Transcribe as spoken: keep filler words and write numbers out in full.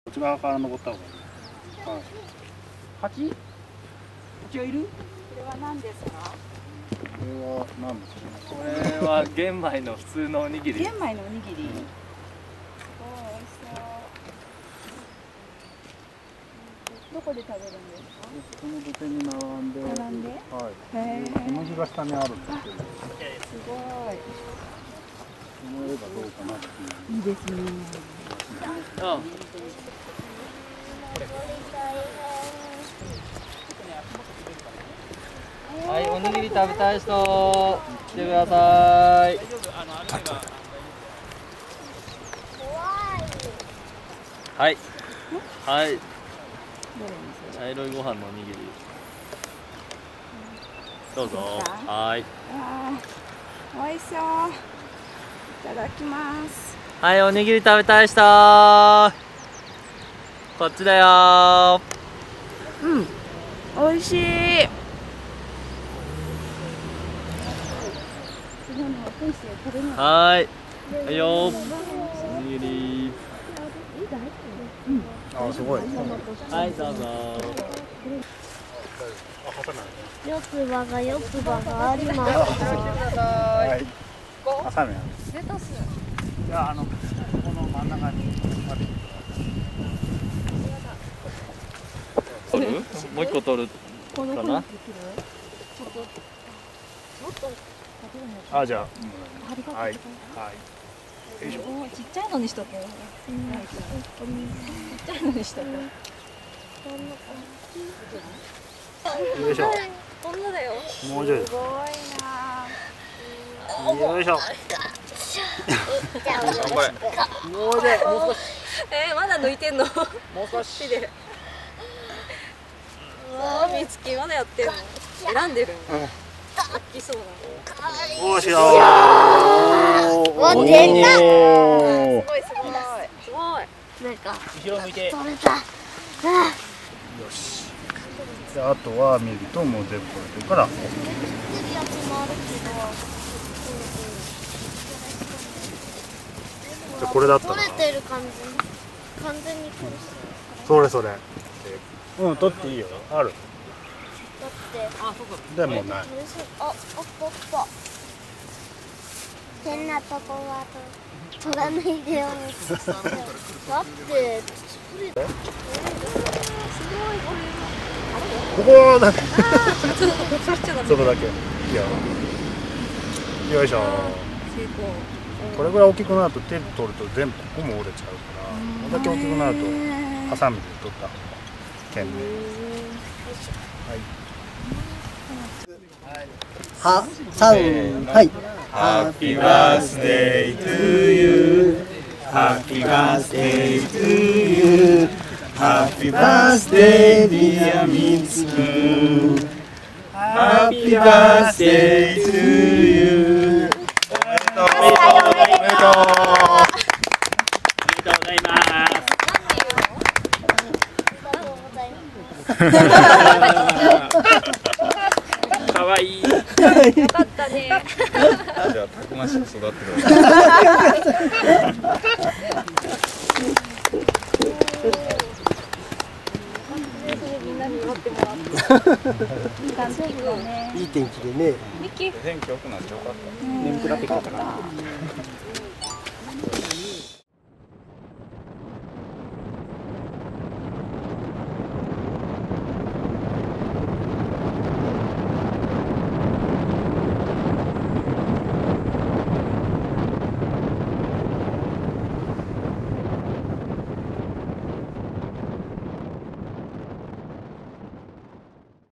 っち側から登った方がいい。はい。 蜂？蜂がいる？ これは何ですか？ これは何ですか。 これは玄米の普通のおにぎり。 玄米のおにぎり。 うん、 おー、美味しそう。どこで食べるんですか？ この土手に並んで。 並んで。 はい。 へー。 小麦が下にあるんですけど。 すごい。 この絵がどうかなっていう。 いいですね。 うん。はい、おにぎり食べたい人来てください。はい。はい。茶色いご飯のおにぎり。どうぞ。はい。 あー、美味しそう。いただきます。 はい、おにぎり食べたい人。こっちだよ。 うん。美味しい。 はい。はいよ。おにぎり。 あ、すごい。 はい、どうぞ。 四つ葉が四つ葉があります。 はい。ハサミなんです。 レタス。 いや、あの、この真ん中にある。 取る？もう一個取るかな。 あ、じゃあ。はい。はい。よいしょ。 ちっちゃいのにしとけよ。ちっちゃいのにしとけよ。 よいしょ。 こんなだよ。 もうちょい。 すごいな。 よいしょ。頑張れ。もうちょい。もう少し。 えー、まだ抜いてんの。 もう少しで。 みつきまだやってんの。選んでる。大きそうな。 おーしよー。 お、出た。 すごいすごい。すごい。 なんか後ろ向いて。 取れた。 よし。で、あとは見るともう全部取れてるから。 やつもあるじゃあこれだったら。 けど取れてる感じ。完全に取れてる。 それそれ。うん、取っていいよ。ある。 だってでもない。 あ、おっぽっぽ。変なとこは取らないでように。だって取れた。 ここだけ。そこだけ。いいよ。よいしょ。これぐらい大きくなると手で取ると全部ここも折れちゃうから、これだけ大きくなるとハサミで取った方が賢明。 は、さん、はい。Happy birthday to you. Happy birthday to you. Happy birthday dear Mitsuku. Happy birthday to you. おめでとう。おめでとう。 おめでとうございます。かわいい。 よかったね。 じゃあたくましく育ってくださみんなに持ってもらって。いい感じだね。 いい天気でね。 い。天気良くなってよかった。 眠くなってきたかな。